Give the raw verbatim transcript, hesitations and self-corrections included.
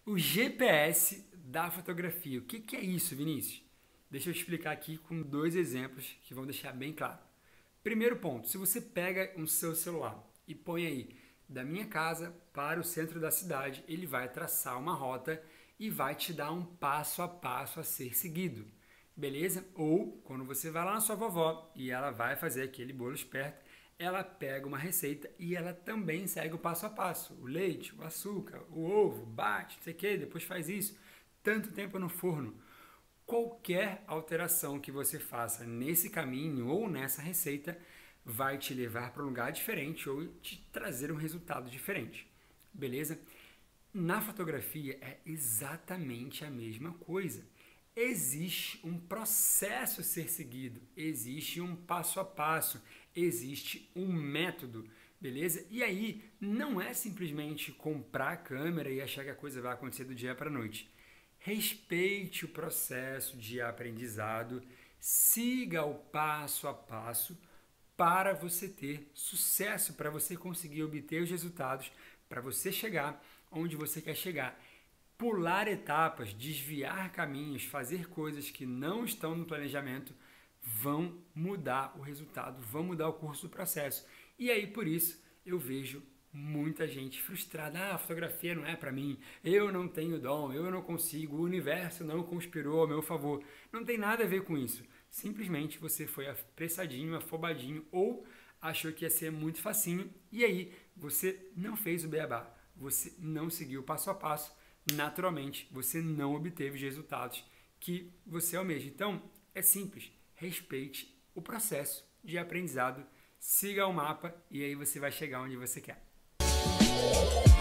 O G P S da fotografia. O que, que é isso, Vinícius? Deixa eu te explicar aqui com dois exemplos que vão deixar bem claro. Primeiro ponto, se você pega um seu celular e põe aí da minha casa para o centro da cidade, ele vai traçar uma rota e vai te dar um passo a passo a ser seguido, beleza? Ou quando você vai lá na sua vovó e ela vai fazer aquele bolo esperto, ela pega uma receita e ela também segue o passo a passo. O leite, o açúcar, o ovo, bate, não sei o que, depois faz isso. Tanto tempo no forno. Qualquer alteração que você faça nesse caminho ou nessa receita vai te levar para um lugar diferente ou te trazer um resultado diferente. Beleza? Na fotografia é exatamente a mesma coisa. Existe um processo a ser seguido, existe um passo a passo, existe um método, beleza? E aí não é simplesmente comprar a câmera e achar que a coisa vai acontecer do dia para a noite. Respeite o processo de aprendizado, siga o passo a passo para você ter sucesso, para você conseguir obter os resultados, para você chegar onde você quer chegar. Pular etapas, desviar caminhos, fazer coisas que não estão no planejamento vão mudar o resultado, vão mudar o curso do processo. E aí, por isso, eu vejo muita gente frustrada. Ah, a fotografia não é para mim, eu não tenho dom, eu não consigo, o universo não conspirou a meu favor. Não tem nada a ver com isso. Simplesmente você foi apressadinho, afobadinho ou achou que ia ser muito facinho e aí você não fez o beabá, você não seguiu o passo a passo. Naturalmente, você não obteve os resultados que você almeja. Então, é simples. Respeite o processo de aprendizado, siga o mapa e aí você vai chegar onde você quer.